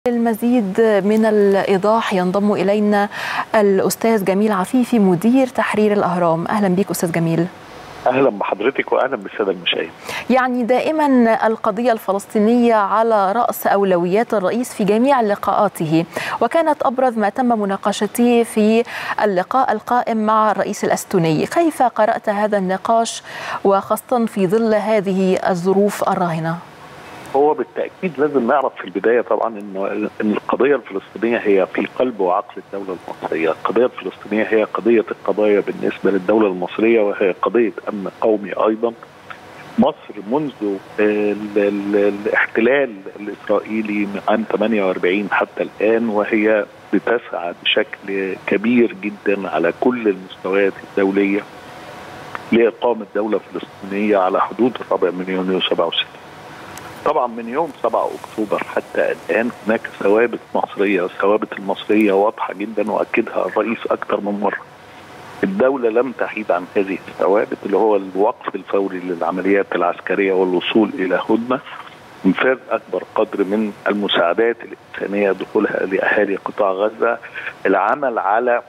المزيد من الإيضاح ينضم إلينا الأستاذ جميل عفيفي مدير تحرير الأهرام. أهلا بك أستاذ جميل. أهلا بحضرتك وأهلا بالسادة المشاهدين. يعني دائما القضية الفلسطينية على رأس أولويات الرئيس في جميع لقاءاته، وكانت أبرز ما تم مناقشته في اللقاء القائم مع الرئيس الأستوني. كيف قرأت هذا النقاش وخاصة في ظل هذه الظروف الراهنة؟ هو بالتأكيد لازم نعرف في البداية طبعا إن القضية الفلسطينية هي في قلب وعقل الدولة المصرية. القضية الفلسطينية هي قضية القضايا بالنسبة للدولة المصرية، وهي قضية أمن قومي أيضا. مصر منذ الاحتلال الإسرائيلي من عام 48 حتى الآن وهي بتسعى بشكل كبير جدا على كل المستويات الدولية لإقامة دولة فلسطينية على حدود 4 من يونيو 67. طبعا من يوم 7 أكتوبر حتى الآن هناك ثوابت مصرية، الثوابت المصرية واضحة جدا وأكدها الرئيس أكثر من مرة. الدولة لم تحيد عن هذه الثوابت، اللي هو الوقف الفوري للعمليات العسكرية والوصول إلى هدنة، انفاذ أكبر قدر من المساعدات الإنسانية، دخولها لأهالي قطاع غزة، العمل على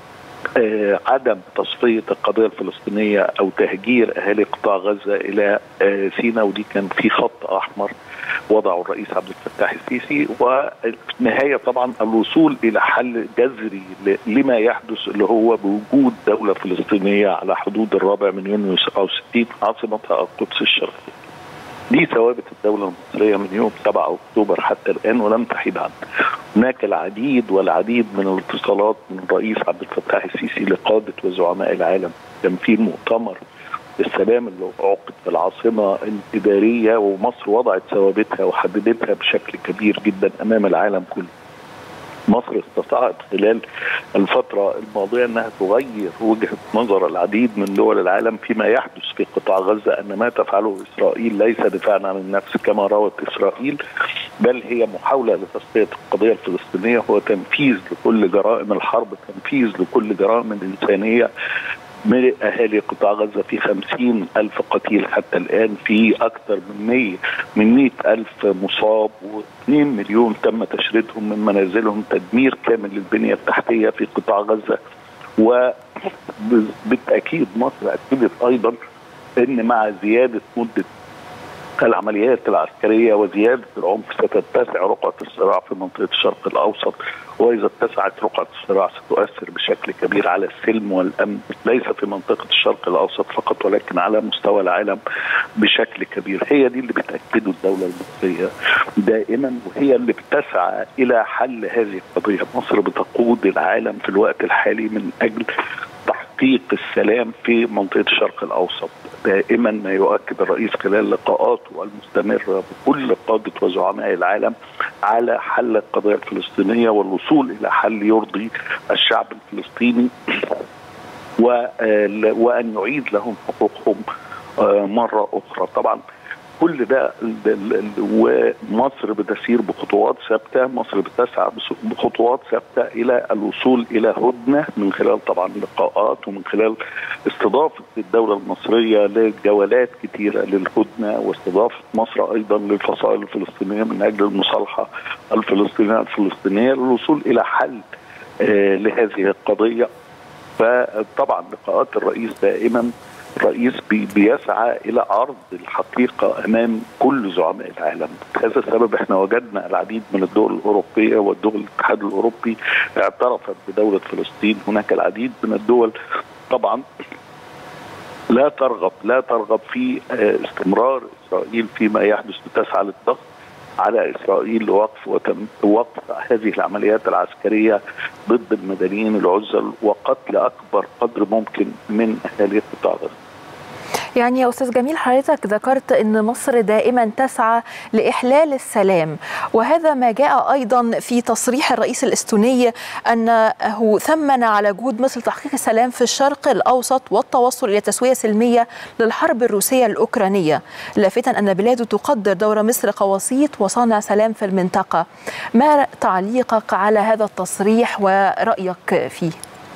عدم تصفية القضية الفلسطينية أو تهجير أهالي قطاع غزة إلى سيناء، ودي كان في خط أحمر وضعه الرئيس عبد الفتاح السيسي. وفي النهاية طبعا الوصول إلى حل جذري لما يحدث، اللي هو بوجود دولة فلسطينية على حدود 4 من يونيو 67 عاصمتها القدس الشرقية. دي ثوابت الدولة المصرية من يوم 7 أكتوبر حتى الآن ولم تحيد عنها. هناك العديد والعديد من الاتصالات من الرئيس عبد الفتاح السيسي لقادة وزعماء العالم. كان في مؤتمر السلام اللي عقد في العاصمة الإدارية، ومصر وضعت ثوابتها وحددتها بشكل كبير جدا أمام العالم كله. مصر استطاعت خلال الفترة الماضية أنها تغير وجهة نظر العديد من دول العالم فيما يحدث في قطاع غزة، أن ما تفعله إسرائيل ليس دفاعا عن النفس كما روت إسرائيل، بل هي محاولة لتصفية القضية الفلسطينية، هو تنفيذ لكل جرائم الحرب، تنفيذ لكل جرائم الإنسانية من أهالي قطاع غزة. في 50,000 قتيل حتى الآن، في أكثر من 100,000 مصاب، و2 مليون تم تشريدهم من منازلهم، تدمير كامل للبنية التحتية في قطاع غزة. وبالتأكيد مصر أكدت أيضا أن مع زيادة مدة العمليات العسكرية وزيادة العنف ستتسع رقعة الصراع في منطقة الشرق الأوسط، وإذا اتسعت رقعة الصراع ستؤثر بشكل كبير على السلم والأمن، ليس في منطقة الشرق الأوسط فقط ولكن على مستوى العالم بشكل كبير. هي دي اللي بتأكده الدولة المصرية دائما، وهي اللي بتسعى إلى حل هذه القضية. مصر بتقود العالم في الوقت الحالي من أجل تحقيق السلام في منطقة الشرق الأوسط. دائما ما يؤكد الرئيس خلال لقاءاته المستمرة بكل قادة وزعماء العالم على حل القضية الفلسطينية والوصول إلى حل يرضي الشعب الفلسطيني، وأن يعيد لهم حقوقهم مرة أخرى. طبعا كل ده ومصر بتسير بخطوات ثابته، مصر بتسعى بخطوات ثابته الى الوصول الى هدنه من خلال طبعا لقاءات، ومن خلال استضافه الدوله المصريه لجولات كثيره للهدنه، واستضافه مصر ايضا للفصائل الفلسطينيه من اجل المصالحه الفلسطينيه للوصول الى حل لهذه القضيه. فطبعا لقاءات الرئيس دائما الرئيس بيسعى إلى عرض الحقيقة أمام كل زعماء العالم. هذا السبب احنا وجدنا العديد من الدول الأوروبية والدول الاتحاد الأوروبي اعترفت بدولة فلسطين. هناك العديد من الدول طبعا لا ترغب في استمرار إسرائيل فيما يحدث، بتسعى للضغط على إسرائيل لوقف هذه العمليات العسكرية ضد المدنيين العزل وقتل أكبر قدر ممكن من أهالي قطاع غزة. يعني يا أستاذ جميل، حضرتك ذكرت أن مصر دائما تسعى لإحلال السلام، وهذا ما جاء أيضا في تصريح الرئيس الأستوني أنه ثمن على جهود مصر تحقيق السلام في الشرق الأوسط والتوصل إلى تسوية سلمية للحرب الروسية الأوكرانية، لافتا أن بلاده تقدر دور مصر كوسيط وصانع سلام في المنطقة. ما تعليقك على هذا التصريح ورأيك فيه؟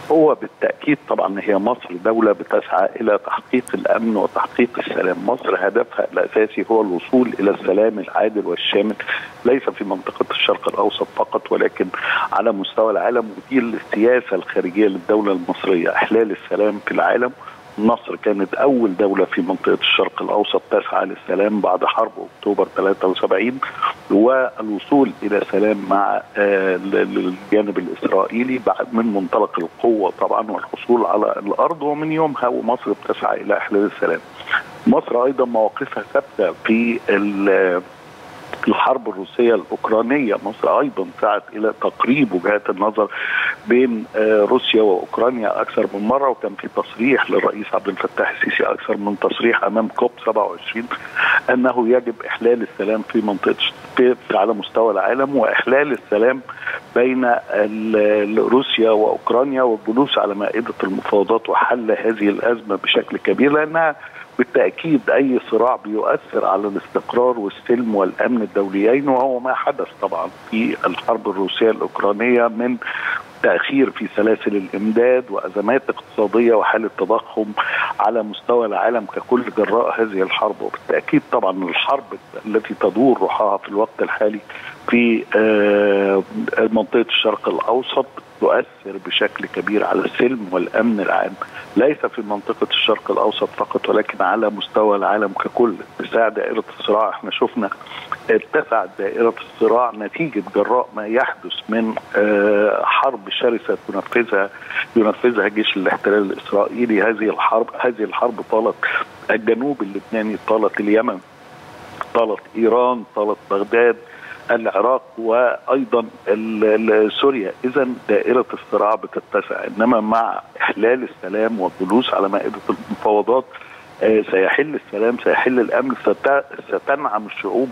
هو بالتأكيد طبعا هي مصر دولة بتسعى إلى تحقيق الأمن وتحقيق السلام. مصر هدفها الأساسي هو الوصول إلى السلام العادل والشامل، ليس في منطقة الشرق الأوسط فقط ولكن على مستوى العالم. ودي السياسة الخارجية للدولة المصرية، إحلال السلام في العالم. مصر كانت أول دولة في منطقة الشرق الأوسط تسعى للسلام بعد حرب أكتوبر 73 والوصول إلى سلام مع الجانب الإسرائيلي بعد من منطلق القوة طبعا والحصول على الأرض. ومن يومها ومصر بتسعى إلى إحلال السلام. مصر أيضا مواقفها ثابتة في الحرب الروسية الأوكرانية. مصر أيضا سعت إلى تقريب وجهات النظر بين روسيا وأوكرانيا أكثر من مرة، وكان في تصريح للرئيس عبد الفتاح السيسي أكثر من تصريح أمام كوب 27 أنه يجب إحلال السلام في منطقة على مستوى العالم، وإحلال السلام بين روسيا وأوكرانيا والجلوس على مائدة المفاوضات وحل هذه الأزمة بشكل كبير، لأنها بالتأكيد أي صراع بيؤثر على الاستقرار والسلم والأمن الدوليين، وهو ما حدث طبعا في الحرب الروسية الأوكرانية من تأخير في سلاسل الإمداد وأزمات اقتصادية وحالة تضخم على مستوى العالم ككل جراء هذه الحرب. وبالتأكيد طبعا الحرب التي تدور روحها في الوقت الحالي في منطقة الشرق الأوسط تؤثر بشكل كبير على السلم والأمن العام، ليس في منطقة الشرق الأوسط فقط ولكن على مستوى العالم ككل. اتساع دائرة الصراع، احنا شفنا اتسعت دائرة الصراع نتيجة جراء ما يحدث من حرب شرسة ينفذها جيش الاحتلال الإسرائيلي. هذه الحرب طالت الجنوب اللبناني، طالت اليمن، طالت إيران، طالت بغداد، العراق، وأيضا سوريا. إذن دائرة الصراع بتتسع، إنما مع إحلال السلام والجلوس على مائدة المفاوضات سيحل السلام، سيحل الأمن، ستنعم الشعوب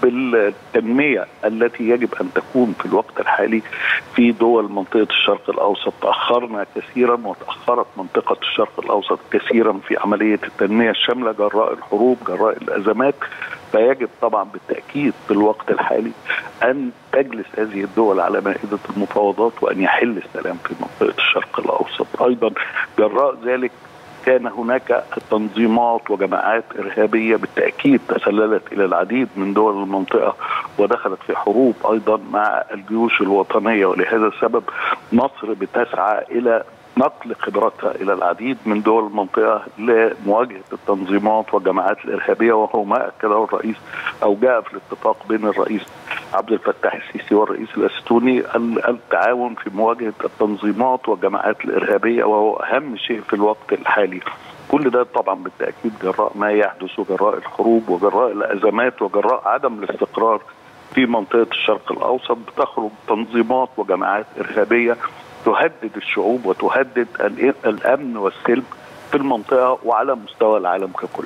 بالتنمية التي يجب أن تكون في الوقت الحالي في دول منطقة الشرق الأوسط. تأخرنا كثيرا وتأخرت منطقة الشرق الأوسط كثيرا في عملية التنمية الشاملة جراء الحروب، جراء الأزمات. فيجب طبعا بالتأكيد في الوقت الحالي أن تجلس هذه الدول على مائدة المفاوضات وأن يحل السلام في منطقة الشرق الأوسط. أيضا جراء ذلك كان هناك تنظيمات وجماعات إرهابية بالتأكيد تسللت إلى العديد من دول المنطقة ودخلت في حروب أيضا مع الجيوش الوطنية. ولهذا السبب مصر بتسعى إلى نقل خبراتها إلى العديد من دول المنطقة لمواجهة التنظيمات والجماعات الإرهابية، وهو ما أكده الرئيس أو جاء في الاتفاق بين الرئيس عبد الفتاح السيسي والرئيس الاستوني التعاون في مواجهة التنظيمات والجماعات الإرهابية، وهو أهم شيء في الوقت الحالي. كل ده طبعا بالتأكيد جراء ما يحدث وجراء الحروب وجراء الأزمات وجراء عدم الاستقرار في منطقة الشرق الأوسط. بتخرج تنظيمات وجماعات إرهابية تهدد الشعوب وتهدد الأمن والسلم في المنطقة وعلى مستوى العالم ككل.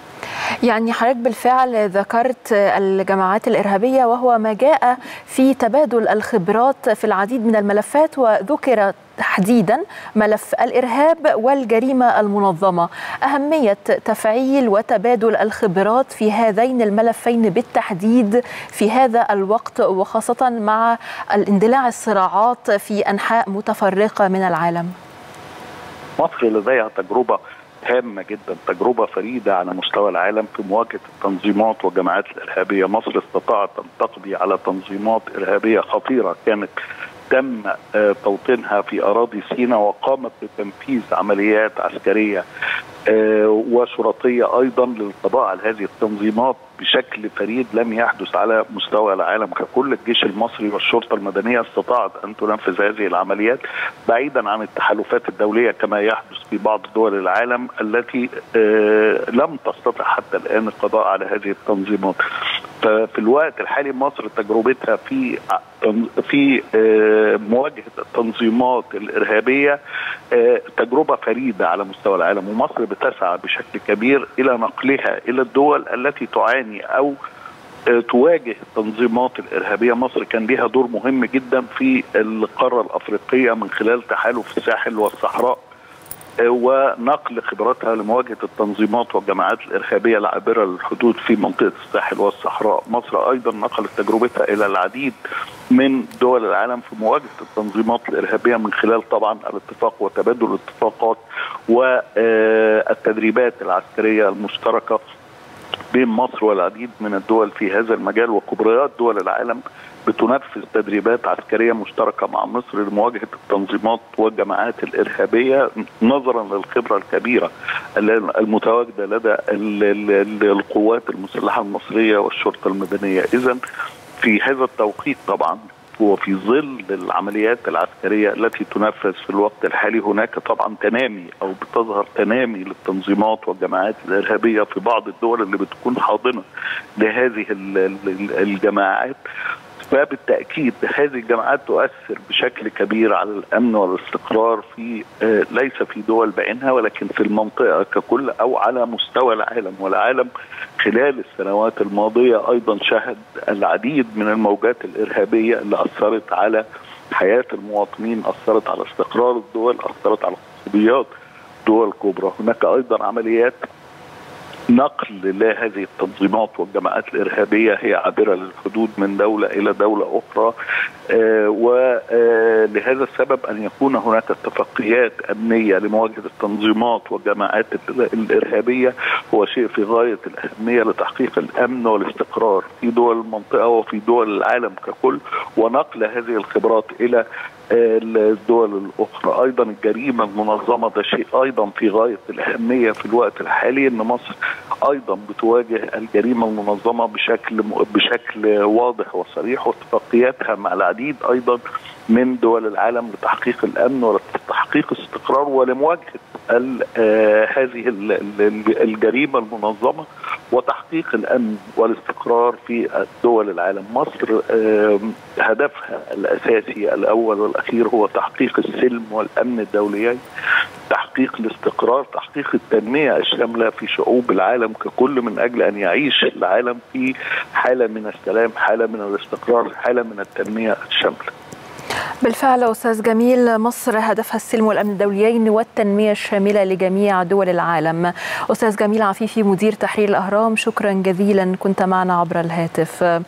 يعني حضرتك بالفعل ذكرت الجماعات الإرهابية وهو ما جاء في تبادل الخبرات في العديد من الملفات، وذكر تحديدا ملف الإرهاب والجريمة المنظمة. أهمية تفعيل وتبادل الخبرات في هذين الملفين بالتحديد في هذا الوقت، وخاصة مع اندلاع الصراعات في أنحاء متفرقة من العالم. مصر لديها تجربة هامة جدا، تجربة فريدة على مستوى العالم في مواجهة التنظيمات والجماعات الإرهابية. مصر استطاعت أن تقضي على تنظيمات إرهابية خطيرة كانت تم توطينها في أراضي سيناء، وقامت بتنفيذ عمليات عسكرية وشرطية أيضا للقضاء على هذه التنظيمات بشكل فريد لم يحدث على مستوى العالم ككل. الجيش المصري والشرطة المدنية استطاعت أن تنفذ هذه العمليات بعيدا عن التحالفات الدولية كما يحدث في بعض دول العالم التي لم تستطع حتى الآن القضاء على هذه التنظيمات. ففي الوقت الحالي مصر تجربتها في مواجهة التنظيمات الإرهابية تجربة فريدة على مستوى العالم، ومصر بتسعى بشكل كبير إلى نقلها إلى الدول التي تعاني أو تواجه التنظيمات الإرهابية. مصر كان لها دور مهم جدا في القارة الأفريقية من خلال تحالف الساحل والصحراء ونقل خبراتها لمواجهة التنظيمات والجماعات الإرهابية العابرة للحدود في منطقة الساحل والصحراء. مصر أيضا نقلت تجربتها إلى العديد من دول العالم في مواجهة التنظيمات الإرهابية من خلال طبعا الاتفاق وتبادل الاتفاقات والتدريبات العسكرية المشتركة بين مصر والعديد من الدول في هذا المجال. وكبريات دول العالم بتنفذ تدريبات عسكرية مشتركة مع مصر لمواجهة التنظيمات والجماعات الإرهابية نظرا للخبرة الكبيرة المتواجدة لدى القوات المسلحة المصرية والشرطة المدنية. إذن في هذا التوقيت طبعا وفي ظل العمليات العسكرية التي تنفذ في الوقت الحالي هناك طبعا تنامي أو بتظهر تنامي للتنظيمات والجماعات الإرهابية في بعض الدول اللي بتكون حاضنة لهذه الجماعات. فبالتأكيد هذه الجماعات تؤثر بشكل كبير على الأمن والاستقرار في ليس في دول بعينها ولكن في المنطقة ككل أو على مستوى العالم. والعالم خلال السنوات الماضية أيضا شهد العديد من الموجات الإرهابية اللي أثرت على حياة المواطنين، أثرت على استقرار الدول، أثرت على اقتصاديات دول كبرى. هناك أيضا عمليات نقل لهذه التنظيمات والجماعات الإرهابية هي عابرة للحدود من دولة إلى دولة أخرى، ولهذا السبب أن يكون هناك اتفاقيات أمنية لمواجهة التنظيمات والجماعات الإرهابية هو شيء في غاية الأهمية لتحقيق الأمن والاستقرار في دول المنطقة وفي دول العالم ككل، ونقل هذه الخبرات إلى الدول الأخرى. أيضا الجريمة المنظمة ده شيء أيضا في غاية الأهمية في الوقت الحالي، أن مصر أيضا بتواجه الجريمة المنظمة بشكل واضح وصريح، واتفاقياتها مع العديد أيضا من دول العالم لتحقيق الأمن ولتحقيق الاستقرار ولمواجهة هذه الجريمة المنظمة وتحقيق الأمن والاستقرار في دول العالم. مصر هدفها الأساسي الأول والأخير هو تحقيق السلم والأمن الدوليين، تحقيق الاستقرار، تحقيق التنمية الشاملة في شعوب العالم ككل، من أجل أن يعيش العالم في حالة من السلام، حالة من الاستقرار، حالة من التنمية الشاملة. بالفعل أستاذ جميل، مصر هدفها السلم والأمن الدوليين والتنمية الشاملة لجميع دول العالم. أستاذ جميل عفيفي مدير تحرير الأهرام، شكرا جزيلا، كنت معنا عبر الهاتف.